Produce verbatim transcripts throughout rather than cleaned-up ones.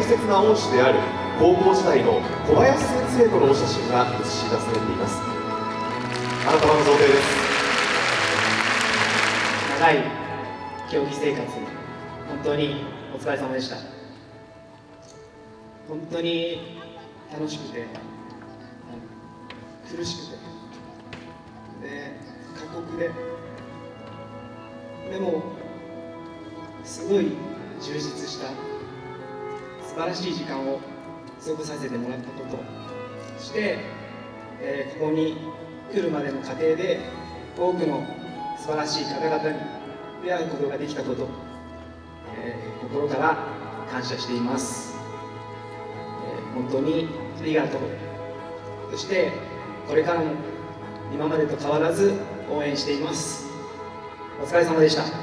切な恩師である高校時代の小林先生とのお写真が映し出されています。あなたの贈呈です。 長い競技生活、本当にお疲れ様でした。本当に楽しくて、苦しくて、で過酷で、でもすごい充実した素晴らしい時間を過ごさせてもらったこと、そして、えー、ここに来るまでの過程で多くの素晴らしい方々に出会うことができたこと、えー、心から感謝しています。えー、本当にありがとう。そしてこれからも今までと変わらず応援しています。お疲れ様でした。 今日、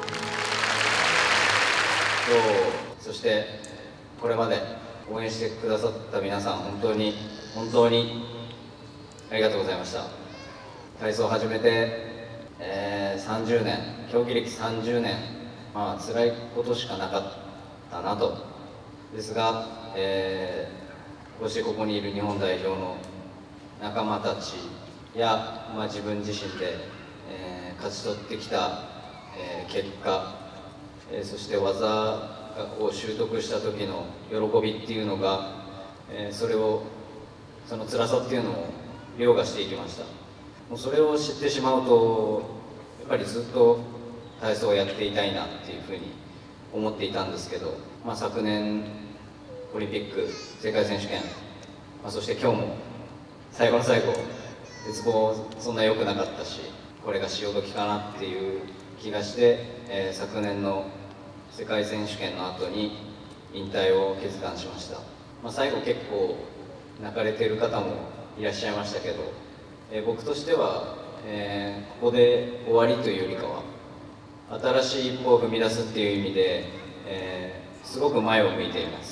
そしてこれまで応援してくださった皆さん、本当に本当にありがとうございました。体操を始めて、えー、さんじゅうねん、競技歴さんじゅうねん、まあ辛いことしかなかったなと。ですが、えー、こうしてここにいる日本代表の仲間たちや、まあ、自分自身で、えー、勝ち取ってきた、えー、結果、えー、そして技を習得した時の喜びっていうのが、えー、それをその辛さっていうのを凌駕していきました。もうそれを知ってしまうとやっぱりずっと体操をやっていたいなっていうふうに思っていたんですけど、まあ、昨年オリンピック、世界選手権、まあ、そして今日も最後の最後鉄棒そんな良くなかったし、これが潮時かなっていう気がして、えー、昨年の世界選手権の後に引退を決断しました。まあ、最後結構泣かれている方もいらっしゃいましたけど、えー、僕としては、えー、ここで終わりというよりかは新しい一歩を踏み出すっていう意味で、えー、すごく前を向いています。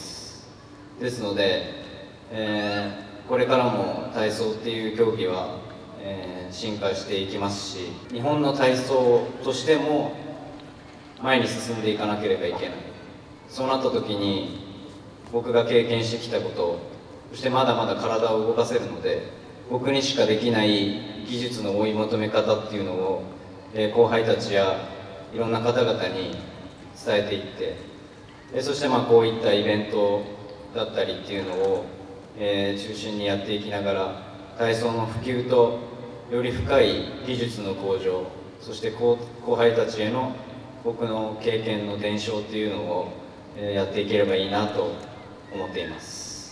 ですので、えー、これからも体操っていう競技は、えー、進化していきますし、日本の体操としても前に進んでいかなければいけない。そうなった時に僕が経験してきたこと、そしてまだまだ体を動かせるので僕にしかできない技術の追い求め方っていうのを、えー、後輩たちやいろんな方々に伝えていって、えそしてまあこういったイベントだったりっていうのを、えー、中心にやっていきながら体操の普及とより深い技術の向上、そして後輩たちへの僕の経験の伝承っていうのを、えー、やっていければいいなと思っています。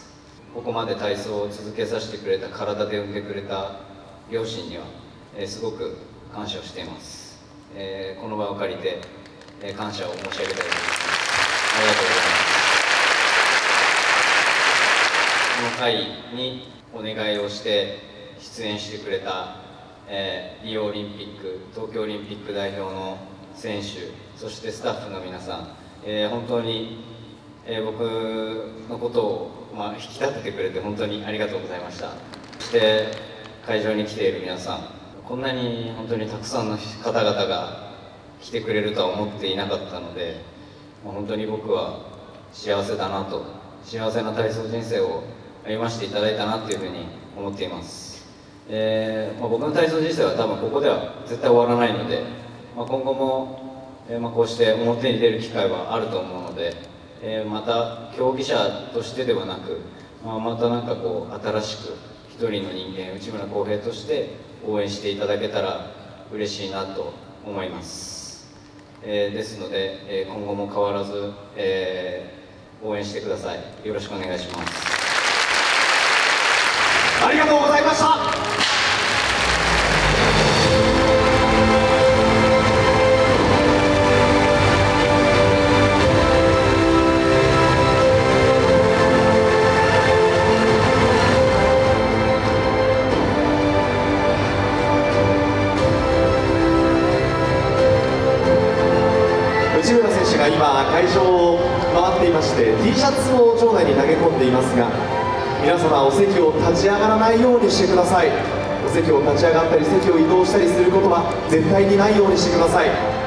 ここまで体操を続けさせてくれた、体で産んでくれた両親には、えー、すごく感謝をしています。えー、この場を借りて、えー、感謝を申し上げたいと思います。ありがとうございます。この会にお願いをして出演してくれた、えー、リオオリンピック、東京オリンピック代表の選手、そしてスタッフの皆さん、えー、本当に、えー、僕のことを、まあ、引き立ててくれて本当にありがとうございました。そして会場に来ている皆さん、こんなに本当にたくさんの方々が来てくれるとは思っていなかったので、まあ、本当に僕は幸せだなと、幸せな体操人生を歩ませていただいたなというふうに思っています。えーまあ、僕の体操人生は多分ここでは絶対終わらないので、まあ、今後も、えーまあ、こうして表に出る機会はあると思うので、えー、また競技者としてではなく、まあ、またなんかこう新しく一人の人間、内村航平として応援していただけたら嬉しいなと思います。えー、ですので、えー、今後も変わらず、えー、応援してください。よろしくお願いします。 ありがとうございました。内村選手が今会場を回っていまして T シャツを場内に投げ込んでいますが、皆様お席を立ち上がらないようにしてください。お席を立ち上がったり席を移動したりすることは絶対にないようにしてください。